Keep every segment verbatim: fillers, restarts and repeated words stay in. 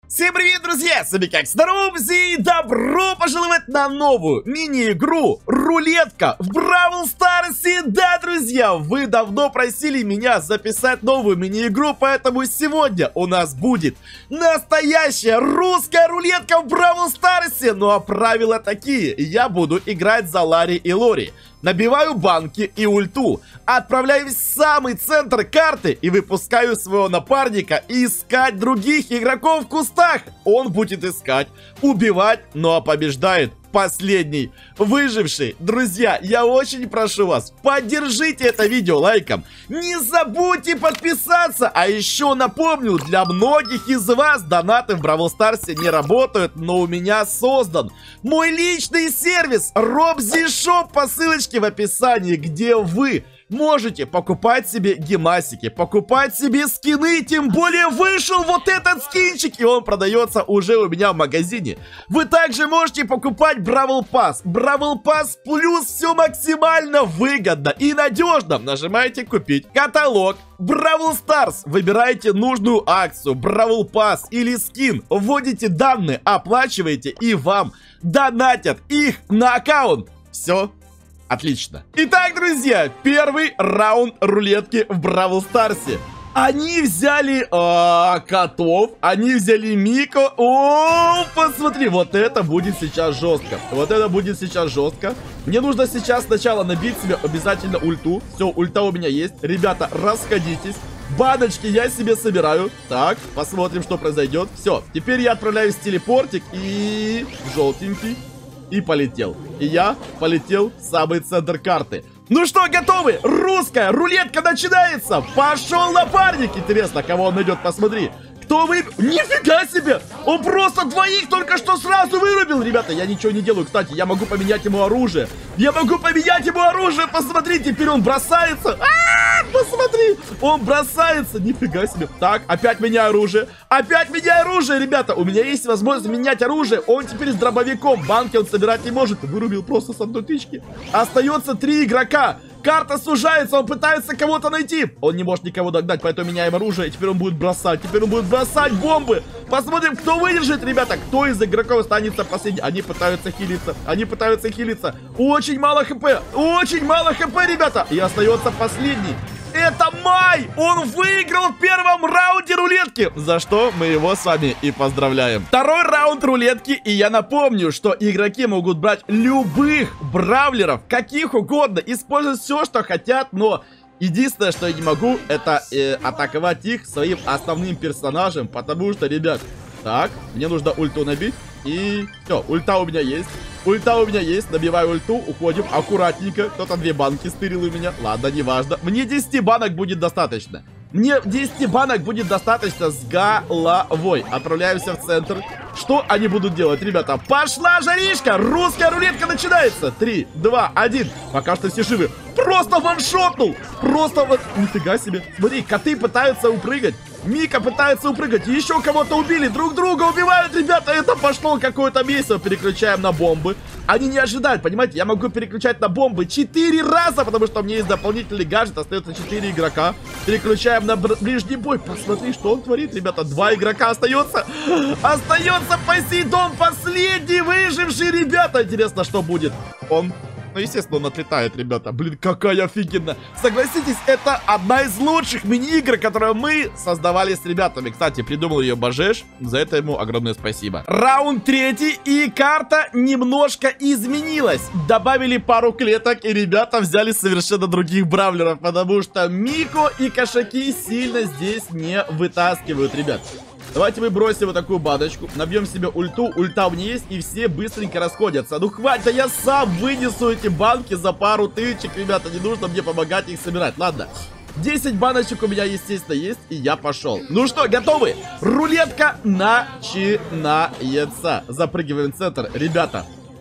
Всем привет, друзья! С вами как Снарубзи, и добро пожаловать на новую мини-игру Рулетка в Бравл Старсе. Да, друзья, вы давно просили меня записать новую мини-игру, поэтому сегодня у нас будет настоящая русская рулетка в Бравл Старсе. Ну а правила такие: я буду играть за Ларри и Лори. Набиваю банки и ульту, отправляюсь в самый центр карты и выпускаю своего напарника искать других игроков в кустах. Он будет искать, убивать, ну а побеждает последний выживший. Друзья, я очень прошу вас, поддержите это видео лайком. Не забудьте подписаться. А еще напомню, для многих из вас донаты в Бравл Старсе не работают, но у меня создан мой личный сервис Робзи Шоп по ссылочке в описании, где вы можете покупать себе гемасики, покупать себе скины. Тем более вышел вот этот скинчик, и он продается уже у меня в магазине. Вы также можете покупать Бравл Пасс. Бравл Пасс плюс все максимально выгодно и надежно. Нажимаете купить каталог Бравл Старс, выбираете нужную акцию, Бравл Пасс или скин, вводите данные, оплачиваете, и вам донатят их на аккаунт. Все отлично. Итак, друзья, первый раунд рулетки в Бравл Старсе. Они взяли а, котов, они взяли Мико. О, посмотри, вот это будет сейчас жестко. Вот это будет сейчас жестко. Мне нужно сейчас сначала набить себе обязательно ульту. Все, ульта у меня есть. Ребята, расходитесь. Баночки я себе собираю. Так, посмотрим, что произойдет. Все, теперь я отправляюсь в телепортик и желтенький. И полетел. И я полетел в самый центр карты. Ну что, готовы? Русская рулетка начинается. Пошел напарник. Интересно, кого он найдет, посмотри. Кто вы? Нифига себе! Он просто двоих только что сразу вырубил. Ребята, я ничего не делаю. Кстати, я могу поменять ему оружие. Я могу поменять ему оружие. Посмотри, теперь он бросается. А-а-а, посмотри, он бросается. Нифига себе. Так, опять меняю оружие. Опять меняю оружие, ребята. У меня есть возможность менять оружие. Он теперь с дробовиком. Банки он собирать не может. Вырубил просто с одной тычки. Остается три игрока. Карта сужается, он пытается кого-то найти. Он не может никого догнать, поэтому меняем оружие. И теперь он будет бросать, теперь он будет бросать бомбы. Посмотрим, кто выдержит, ребята. Кто из игроков останется последний. Они пытаются хилиться, они пытаются хилиться. Очень мало хп, очень мало хп, ребята. И остается последний. Это Май! Он выиграл в первом раунде рулетки, за что мы его с вами и поздравляем. Второй раунд рулетки, и я напомню, что игроки могут брать любых бравлеров, каких угодно, использовать все, что хотят, но единственное, что я не могу, это э, атаковать их своим основным персонажем, потому что, ребят, так, мне нужно ульту набить, и все, ульта у меня есть. Ульта у меня есть, набиваю ульту, уходим аккуратненько. Кто-то две банки стырил у меня. Ладно, неважно. Мне десяти банок будет достаточно. Мне десяти банок будет достаточно с головой. Отправляемся в центр. Что они будут делать, ребята? Пошла жаришка! Русская рулетка начинается. Три, два, один. Пока что все живы. Просто ваншотнул! Просто вот... Нифига себе. Смотри, коты пытаются упрыгать. Мика пытается упрыгать. Еще кого-то убили. Друг друга убивают, ребята. Это пошло какое-то место. Переключаем на бомбы. Они не ожидают, понимаете? Я могу переключать на бомбы четыре раза, потому что у меня есть дополнительный гаджет. Остается четыре игрока. Переключаем на ближний бой. Посмотри, что он творит, ребята. Два игрока остается. Остается Посейдон, последний выживший, ребята. Интересно, что будет. Он... Ну, естественно, он отлетает, ребята. Блин, какая офигенная. Согласитесь, это одна из лучших мини-игр, которую мы создавали с ребятами. Кстати, придумал ее Бажеш. За это ему огромное спасибо. Раунд третий, и карта немножко изменилась. Добавили пару клеток, и ребята взяли совершенно других бравлеров, потому что Мико и кошаки сильно здесь не вытаскивают, ребят. Давайте мы бросим вот такую баночку, набьем себе ульту, ульта у меня есть, и все быстренько расходятся. Ну хватит, да я сам вынесу эти банки за пару тычек, ребята, не нужно мне помогать их собирать. Ладно, десять баночек у меня, естественно, есть, и я пошел. Ну что, готовы? Рулетка начинается. Запрыгиваем в центр, ребята.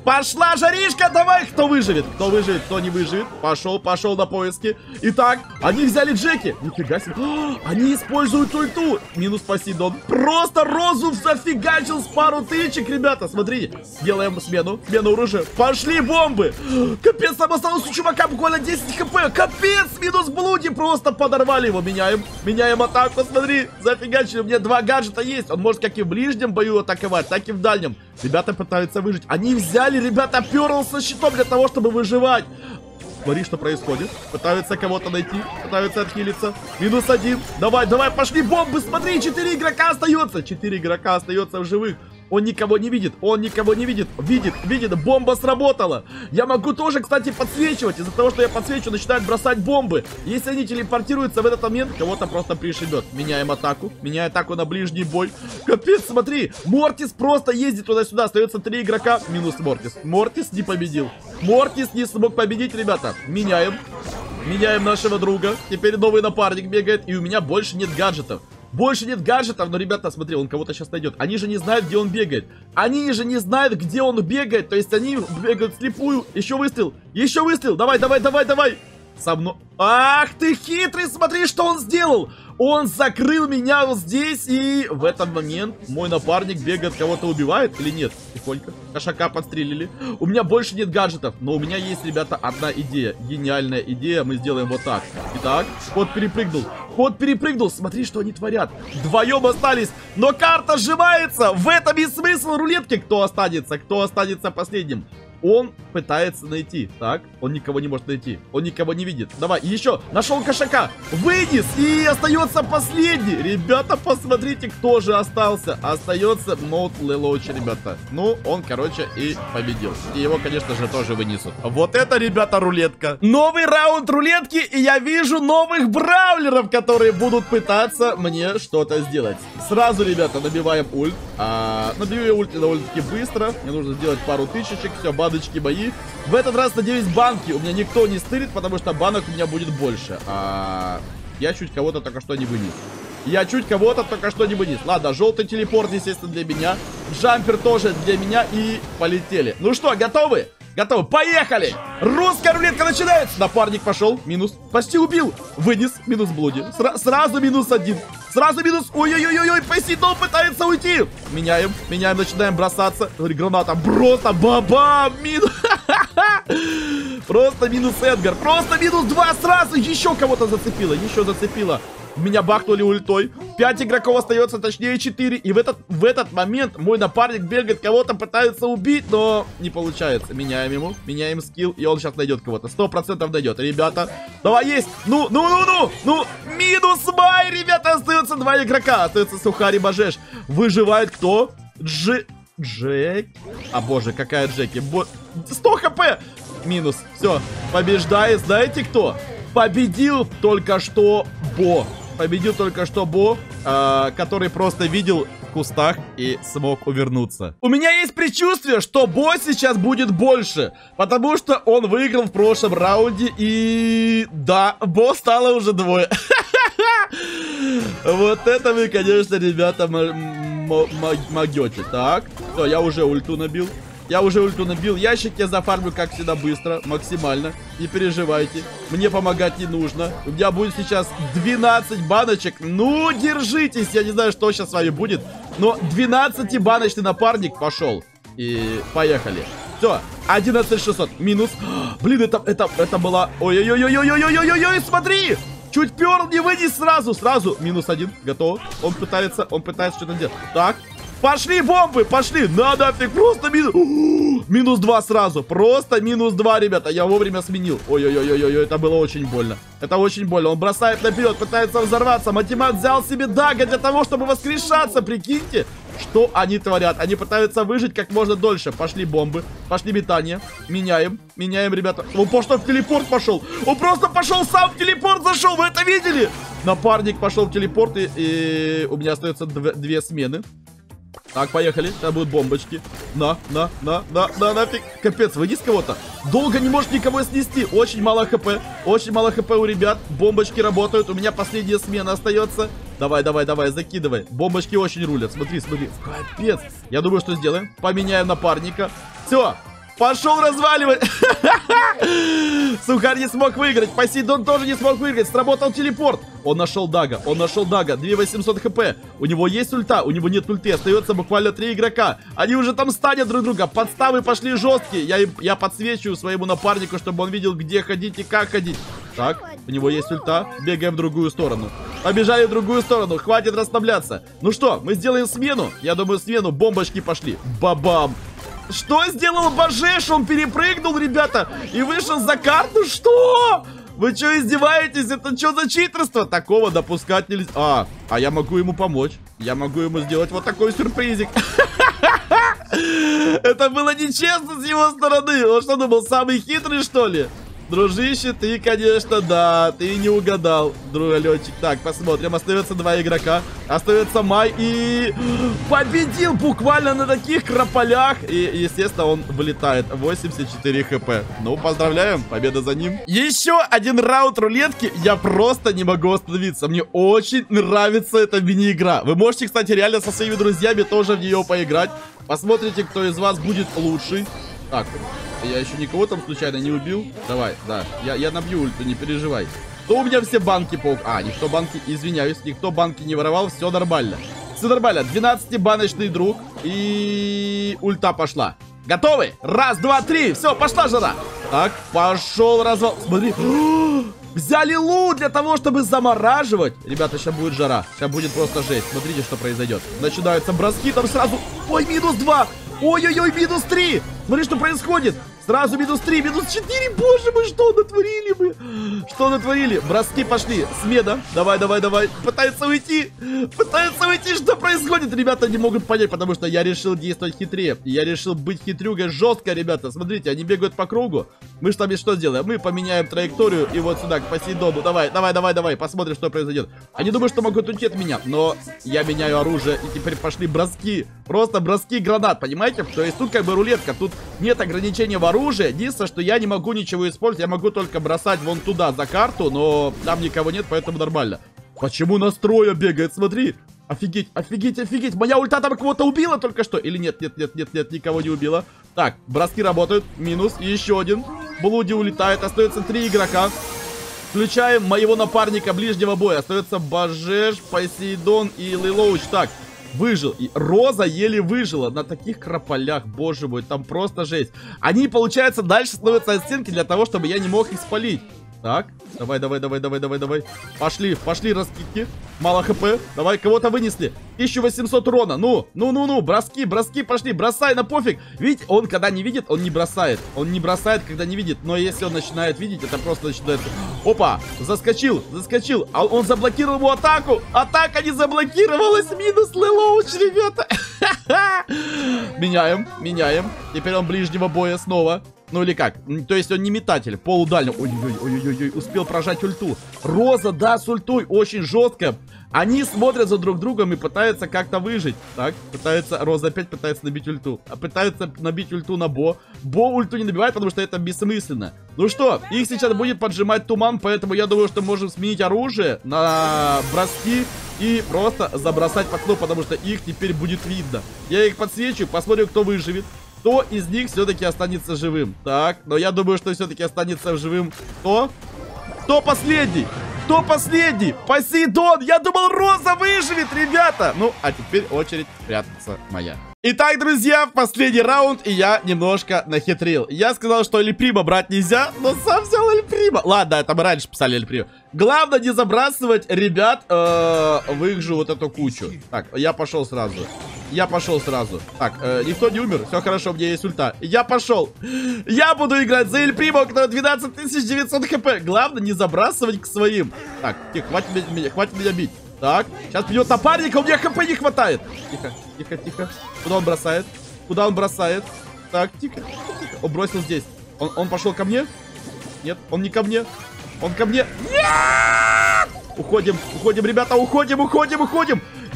Пошла жаришка, давай. Кто выживет? Кто выживет, кто не выживет. Пошел, пошел на поиски. Итак, они взяли Джеки. Нифига себе. О, они используют ульту. Минус Посейдон. Просто Розу зафигачил с пару тычек, ребята. Смотрите. Делаем смену. Смену оружия. Пошли бомбы. Капец, там осталось у чувака буквально десять хп. Капец, минус Блуди. Просто подорвали его. Меняем. Меняем атаку. Смотри. Зафигачили. У меня два гаджета есть. Он может как и в ближнем бою атаковать, так и в дальнем. Ребята пытаются выжить. Они взяли, ребята, перл со щитом для того, чтобы выживать. Смотри, что происходит. Пытаются кого-то найти. Пытаются отхилиться. Минус один. Давай, давай, пошли бомбы. Смотри, четыре игрока остается. Четыре игрока остается в живых. Он никого не видит, он никого не видит. Видит, видит, бомба сработала. Я могу тоже, кстати, подсвечивать. Из-за того, что я подсвечу, начинают бросать бомбы. Если они телепортируются в этот момент, кого-то просто пришибет. Меняем атаку, меняем атаку на ближний бой. Капец, смотри, Мортис просто ездит туда-сюда. Остается три игрока, минус Мортис. Мортис не победил. Мортис не смог победить, ребята. Меняем. Меняем нашего друга. Теперь новый напарник бегает, и у меня больше нет гаджетов. Больше нет гаджетов, но, ребята, смотри, он кого-то сейчас найдет. Они же не знают, где он бегает. Они же не знают, где он бегает. То есть они бегают вслепую. Еще выстрел. Еще выстрел. Давай, давай, давай, давай. Со мной. Ах ты хитрый, смотри, что он сделал. Он закрыл меня вот здесь, и в этот момент мой напарник бегает, кого-то убивает или нет? Тихонько. Кошака подстрелили. У меня больше нет гаджетов, но у меня есть, ребята, одна идея. Гениальная идея. Мы сделаем вот так. Итак, кот перепрыгнул. Кот перепрыгнул. Смотри, что они творят. Вдвоем остались. Но карта сжимается. В этом и смысл рулетки. Кто останется? Кто останется последним? Он пытается найти. Так, он никого не может найти. Он никого не видит. Давай, еще. Нашел кошака. Вынес. И остается последний. Ребята, посмотрите, кто же остался. Остается Ноут Лелоуч, ребята. Ну, он, короче, и победил. И его, конечно же, тоже вынесут. Вот это, ребята, рулетка. Новый раунд рулетки. И я вижу новых бравлеров, которые будут пытаться мне что-то сделать. Сразу, ребята, набиваем ульт. А, набиваю ульт довольно-таки быстро. Мне нужно сделать пару тысячек. Все, баночки мои. В этот раз, надеюсь, банки у меня никто не стырит, потому что банок у меня будет больше. А я чуть кого-то только что не вынес. Я чуть кого-то только что не вынес. Ладно, желтый телепорт, естественно, для меня. Джампер тоже для меня. И полетели. Ну что, готовы? Готовы, поехали! Русская рулетка начинается. Напарник пошел, минус, почти убил. Вынес, минус Блуди. Сра сразу минус один. Сразу минус, ой-ой-ой-ой, Посейдон пытается уйти. Меняем, меняем, начинаем бросаться. Смотри, граната, просто баба, минус. Просто минус Эдгар, просто минус два сразу. Еще кого-то зацепило, еще зацепило. Меня бахнули ультой. Пять игроков остается, точнее четыре. И в этот, в этот момент мой напарник бегает, кого-то пытается убить, но не получается. Меняем ему, меняем скилл, и он сейчас найдет кого-то. Сто процентов найдет, ребята. Давай, есть. Ну, ну, ну, ну, ну. Минус Май, ребята, остается два игрока. Остается Сухарь и Бажеш. Выживает кто? Дж... Джек. А, боже, какая Джеки. Бо... сто хп. Минус. Все, побеждает. Знаете кто? Победил только что Бо. Победил только что Бо, э, который просто видел в кустах и смог увернуться. У меня есть предчувствие, что Бо сейчас будет больше, потому что он выиграл в прошлом раунде. И да, Бо стало уже двое. Вот это вы, конечно, ребята, могете. Так, все, я уже ульту набил. Я уже ульту набил. Ящик я зафармлю, как всегда, быстро, максимально. Не переживайте. Мне помогать не нужно. У меня будет сейчас двенадцать баночек. Ну, держитесь. Я не знаю, что сейчас с вами будет. Но двенадцатибаночный напарник пошел. И поехали. Все, одиннадцать шестьсот. Минус. Блин, это, это, это была... Ой-ой-ой-ой-ой-ой-ой-ой-ой, смотри! Чуть перл не вынес сразу. Сразу. Минус один. Готово. Он пытается, он пытается что-то делать. Так. Пошли бомбы, пошли. Надо нафиг, просто минус. Минус два сразу. Просто минус два, ребята. Я вовремя сменил. Ой-ой-ой-ой-ой, это было очень больно. Это очень больно. Он бросает наперед, пытается взорваться. Матимат взял себе дага для того, чтобы воскрешаться. Прикиньте, что они творят. Они пытаются выжить как можно дольше. Пошли бомбы, пошли метания. Меняем, меняем, ребята. Он просто в телепорт пошел. Он просто пошел сам в телепорт зашел. Вы это видели? Напарник пошел в телепорт, и, и у меня остается дв две смены. Так, поехали. Сейчас будут бомбочки. На, на, на, на, на, нафиг. Капец, вынес кого-то. Долго не может никого снести. Очень мало хп. Очень мало хп у ребят. Бомбочки работают. У меня последняя смена остается. Давай, давай, давай, закидывай. Бомбочки очень рулят. Смотри, смотри. Капец. Я думаю, что сделаем. Поменяем напарника. Все. Пошел разваливать. Сухарь не смог выиграть. Посейдон тоже не смог выиграть. Сработал телепорт. Он нашел Дага. Он нашел Дага. две тысячи восемьсот хп. У него есть ульта. У него нет ульты. Остается буквально три игрока. Они уже там станят друг друга. Подставы пошли жесткие. Я, я подсвечиваю своему напарнику, чтобы он видел, где ходить и как ходить. Так, у него есть ульта. Бегаем в другую сторону. Побежали в другую сторону. Хватит расслабляться. Ну что, мы сделаем смену. Я думаю, смену. Бомбочки пошли. Бабам. Что сделал Бажеш? Он перепрыгнул, ребята, и вышел за карту. Что? Вы что, издеваетесь? Это что за читерство? Такого допускать нельзя. А, а я могу ему помочь. Я могу ему сделать вот такой сюрпризик. Это было нечестно с его стороны. Он что, думал, самый хитрый, что ли? Дружище, ты, конечно, да, ты не угадал, другалетчик. Так, посмотрим, остается два игрока. Остается Май и... Победил буквально на таких крополях. И, естественно, он вылетает. восемьдесят четыре хп. Ну, поздравляем, победа за ним. Еще один раунд рулетки. Я просто не могу остановиться. Мне очень нравится эта мини-игра. Вы можете, кстати, реально со своими друзьями тоже в нее поиграть. Посмотрите, кто из вас будет лучший. Так, я еще никого там случайно не убил. Давай, да, я, я набью ульту, не переживай. Кто у меня все банки паук? А, никто банки, извиняюсь, никто банки не воровал, все нормально. Все нормально, двенадцатибаночный друг. И ульта пошла. Готовы? Раз, два, три, все, пошла жара. Так, пошел развал. Смотри. Взяли лут для того, чтобы замораживать. Ребята, сейчас будет жара. Сейчас будет просто жесть. Смотрите, что произойдет. Начинаются броски, там сразу... Ой, минус два. Ой-ой-ой, минус три. Смотри, что происходит. Сразу минус три, минус четыре. Боже мой, что натворили мы? Что натворили? Броски пошли. Смена. Давай, давай, давай. Пытается уйти. Пытается уйти. Что происходит? Ребята не могут понять, потому что я решил действовать хитрее. Я решил быть хитрюгой жестко, ребята. Смотрите, они бегают по кругу. Мы с вами что сделаем? Мы поменяем траекторию и вот сюда, к Посейдону. Давай, давай, давай, давай. Посмотрим, что произойдет. Они думают, что могут уйти от меня. Но я меняю оружие. И теперь пошли броски. Просто броски гранат, понимаете? То есть тут как бы рулетка. Тут нет ограничения в оружии. Единственное, что я не могу ничего использовать. Я могу только бросать вон туда за карту, но там никого нет, поэтому нормально. Почему настроя бегает? Смотри. Офигеть, офигеть, офигеть. Моя ульта там кого-то убила только что. Или нет, нет, нет, нет, нет, никого не убила. Так, броски работают. Минус. И еще один. Блуди улетает. Остается три игрока. Включаем моего напарника ближнего боя. Остается Бажеш, Посейдон и Лилоуч. Так. Выжил. И Роза еле выжила на таких крополях. Боже мой, там просто жесть. Они, получается, дальше становятся от стенки для того, чтобы я не мог их спалить. Так, давай, давай, давай, давай, давай, давай. Пошли, пошли раскидки. Мало хп. Давай, кого-то вынесли. тысяча восемьсот урона. Ну, ну, ну, ну, броски, броски пошли. Бросай на пофиг. Видите, он когда не видит, он не бросает. Он не бросает, когда не видит. Но если он начинает видеть, это просто начинается... Опа, заскочил, заскочил. А он заблокировал ему атаку. Атака не заблокировалась. Минус Лилоуч, ребята. Меняем, меняем. Теперь он ближнего боя снова. Ну или как? То есть он не метатель, полудальный. Ой-ой-ой, успел прожать ульту. Роза, да, с ультой, очень жестко. Они смотрят за друг другом и пытаются как-то выжить. Так, пытается, Роза опять пытается набить ульту. А пытается набить ульту на Бо. Бо ульту не набивает, потому что это бессмысленно. Ну что, их сейчас будет поджимать туман, поэтому я думаю, что можем сменить оружие на броски и просто забросать по окну, потому что их теперь будет видно. Я их подсвечу, посмотрим, кто выживет. Кто из них все-таки останется живым? Так, но я думаю, что все-таки останется живым. Кто? Кто последний? Кто последний? Посейдон! Я думал, Роза выживет, ребята! Ну, а теперь очередь прятаться моя. Итак, друзья, последний раунд, и я немножко нахитрил. Я сказал, что Эль Примо брать нельзя, но сам взял Эль Примо. Ладно, это мы раньше писали Эль Примо. Главное не забрасывать ребят э, в их же вот эту кучу. Так, я пошел сразу. Я пошел сразу. Так, э, никто не умер, все хорошо, у меня есть ульта. Я пошел. Я буду играть за Эль Примо, который двенадцать тысяч девятьсот хп. Главное не забрасывать к своим. Так, тихо, хватит меня, хватит меня бить. Так, сейчас придет напарник, а у меня хп не хватает. Тихо, тихо, тихо. Куда он бросает? Куда он бросает? Так, тихо, тихо, тихо. Он бросил здесь. Он, он пошел ко мне? Нет, он не ко мне. Он ко мне. Нет! Уходим, уходим, ребята, уходим, уходим, уходим.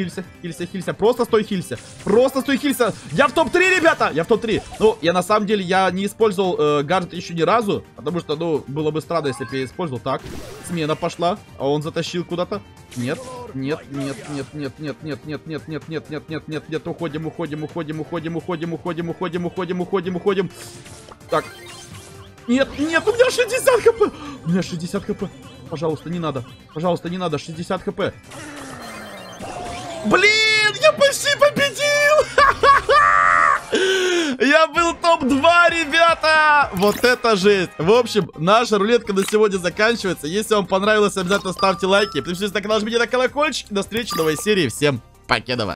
Хилься, хилься, хилься. Просто стой, хилься. Просто стой, хилься. Я в топ три, ребята. Я в топ три. Ну, я на самом деле, я не использовал э, гаджет еще ни разу. Потому что, ну, было бы странно, если бы я использовал. Так, смена пошла. А он затащил куда-то. Нет, нет, нет, нет, нет, нет, нет, нет, нет, нет, нет, нет, нет, нет, нет. Уходим, уходим, уходим, уходим, уходим, уходим, уходим, уходим, уходим, уходим. Так. Нет, нет, у меня шестьдесят хп. У меня шестьдесят хп. Пожалуйста, не надо. Пожалуйста, не надо. шестьдесят хп. Блин, я почти победил. Я был топ два, ребята. Вот это жесть. В общем, наша рулетка на сегодня заканчивается. Если вам понравилось, обязательно ставьте лайки. Подпишитесь на канал, жмите на колокольчик. До встречи в новой серии. Всем покедова.